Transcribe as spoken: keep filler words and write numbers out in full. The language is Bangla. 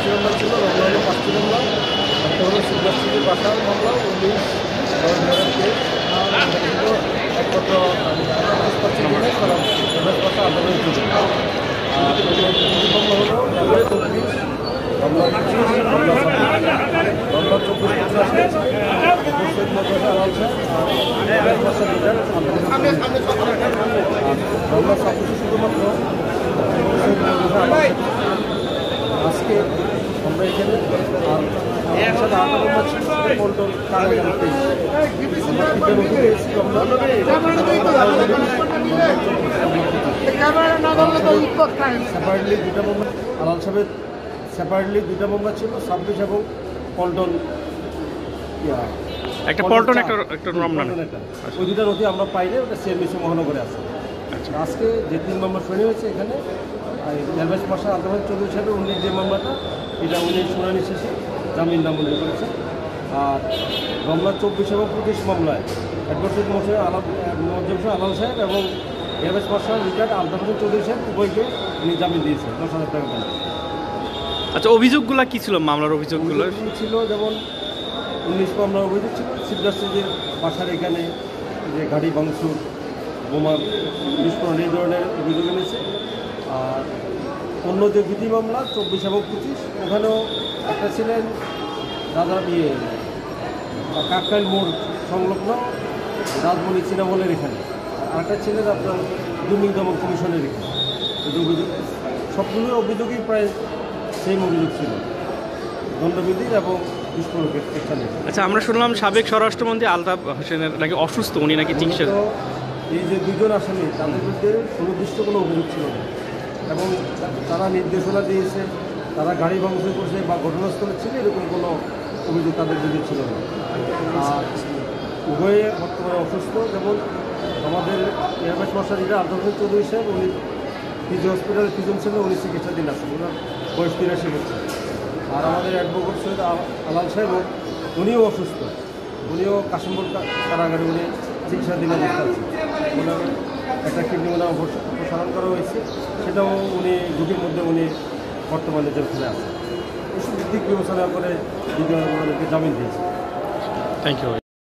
পাঁচটি মামলা ছিল, রমনা হলো পাঁচটি মামলা, একটা হলো শিবদাসের বাসার মামলা উনিশ কেস একমাত্র পার্সেন্ট কারণ এবার বাসা আন্দোলন চলবে। আর মামলা হলো রমনা চব্বিশ রমনা পঁচিশ রমনা রমনা চব্বিশ পঁচাশি রমনা ছাব্বিশে শুধুমাত্র আজকে আমরা এখানে পল্টন সেপারেটলি দুটা মামলা আলাল সাহেবের সেপারেটলি দুটা মামলা ছিল ছাব্বিশ এবং পল্টন একটা পল্টন একটা একটা রমনা ওই দুটা নথি আমরা পাইনি, ওটা সিএমবিসি মহানগরে আছে। আজকে যে তিন মামলা শুনানি হয়েছে এখানে নির্বাচন পাশা আলতাফ চৌধুরী সাহেবের উনি যে মামলাটা এটা উনি শুনানি শেষে জামিন নামঞ্জুর করেছেন। আর রমনা চব্বিশ এবং পঁচিশ মামলায় অ্যাডভোকেট মশাই আলাপ মজ্জম আলাল সাহেব এবং নির্বাচন পাশা রিটার্ড আলতাফ চৌধুরী সাহেব উভয়কে উনি জামিন দিয়েছেন দশ হাজার টাকা করে। আচ্ছা, অভিযোগগুলো কী ছিল? মামলার অভিযোগগুলো ছিল যেমন উনিশ মামলার অভিযোগ ছিল শিবদাসের বাসার এখানে যে গাড়ি ভাঙচুর বোমা বিস্ফোরণ এই ধরনের অভিযোগ এনেছে। আর অন্য যে বিধি মামলা চব্বিশ এবং পঁচিশ ওখানেও একটা ছিলেন রাজা ইয়ে কাকরাইল মোড় সংলগ্ন রাজমণি সিনেমলের এখানে, আর একটা ছিলেন আপনার দুর্নীতি দমন কমিশনের এখানে। এই অভিযোগ সবগুলো অভিযোগই প্রায় সেম অভিযোগ ছিল, দণ্ডবিধি এবং বিস্ফোরকের স্থানে। আচ্ছা, আমরা শুনলাম সাবেক স্বরাষ্ট্রমন্ত্রী আলতাফ হোসেনের নাকি অসুস্থ, উনি নাকি চিকিৎসা। এই যে দুজন আসামি তাদের বিরুদ্ধে সুনির্দিষ্ট কোনো অভিযোগ ছিল না এবং তারা নির্দেশনা দিয়েছে, তারা গাড়ি ভাঙচুর করছে বা ঘটনাস্থলে ছিল এরকম কোনো অভিযোগ তাদের বিরুদ্ধে ছিল না। আর উভয়ে বর্তমানে অসুস্থ, যেমন আমাদের এয়ারবেস মশারিরা আলতাফ চৌধুরী সাহেব উনি পিজি হসপিটালে ফিজন ছিলেন, উনি চিকিৎসাধীন আছেন, ওনার বয়স তিরাশি বছর। আর আমাদের অ্যাডভোকেট সৈয়দ আলাল সাহেব উনিও অসুস্থ, উনিও কাশিমপুর কারাগারে উনি চিকিৎসাধীন অবস্থা আছে। ওনার একটা কিডনি ওনার অপসারণ করা হয়েছে, সেটাও উনি ঝুঁকির মধ্যে উনি বর্তমানে জেলখানে আছে। এসব দিক বিবেচনা করে দ্বিতীয় জামিন দিয়েছে। Thank you.